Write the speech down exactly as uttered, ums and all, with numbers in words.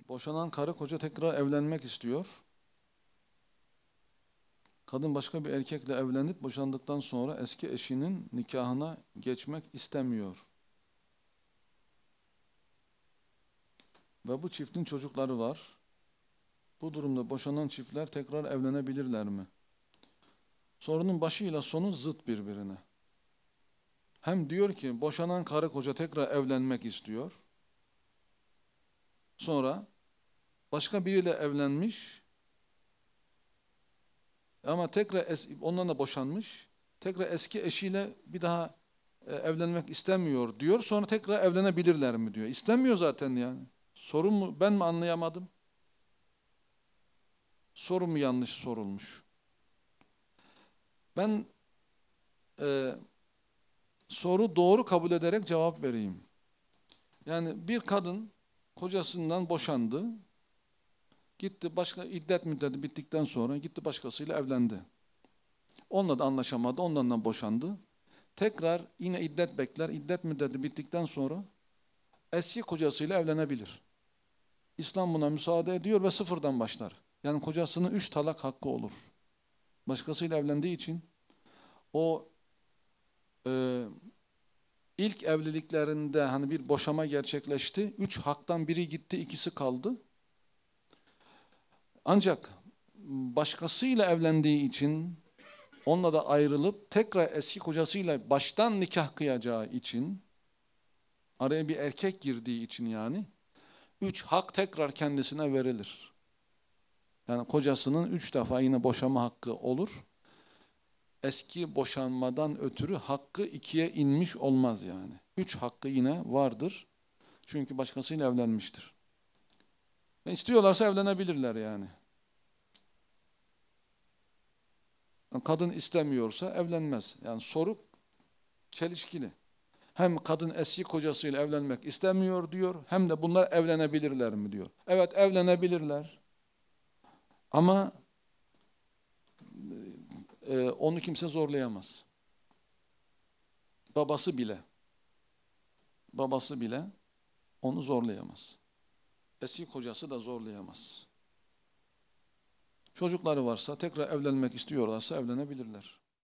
Boşanan karı koca tekrar evlenmek istiyor. Kadın başka bir erkekle evlenip boşandıktan sonra eski eşinin nikahına geçmek istemiyor. Ve bu çiftin çocukları var. Bu durumda boşanan çiftler tekrar evlenebilirler mi? Sorunun başıyla sonu zıt birbirine. Hem diyor ki boşanan karı koca tekrar evlenmek istiyor. Sonra başka biriyle evlenmiş ama tekrar ondan da boşanmış. Tekrar eski eşiyle bir daha e, evlenmek istemiyor diyor. Sonra tekrar evlenebilirler mi diyor. İstemiyor zaten yani. Sorun mu ben mi anlayamadım? Soru mu yanlış sorulmuş? Ben e, soru doğru kabul ederek cevap vereyim. Yani bir kadın kocasından boşandı. Gitti başka iddet müddeti bittikten sonra gitti başkasıyla evlendi. Onunla da anlaşamadı. Ondan da boşandı. Tekrar yine iddet bekler. İddet müddeti bittikten sonra eski kocasıyla evlenebilir. İslam buna müsaade ediyor ve sıfırdan başlar. Yani kocasının üç talak hakkı olur. Başkasıyla evlendiği için o e, ilk evliliklerinde hani bir boşama gerçekleşti. Üç haktan biri gitti, ikisi kaldı. Ancak başkasıyla evlendiği için onunla da ayrılıp tekrar eski kocasıyla baştan nikah kıyacağı için araya bir erkek girdiği için yani üç hak tekrar kendisine verilir. Yani kocasının üç defa yine boşama hakkı olur. Eski boşanmadan ötürü hakkı ikiye inmiş olmaz yani. Üç hakkı yine vardır. Çünkü başkasıyla evlenmiştir. Ve istiyorlarsa evlenebilirler yani. Kadın istemiyorsa evlenmez. Yani soru çelişkili. Hem kadın eski kocasıyla evlenmek istemiyor diyor, hem de bunlar evlenebilirler mi diyor. Evet evlenebilirler. Ama e, onu kimse zorlayamaz. Babası bile, babası bile onu zorlayamaz. Eski kocası da zorlayamaz. Çocukları varsa, tekrar evlenmek istiyorlarsa evlenebilirler.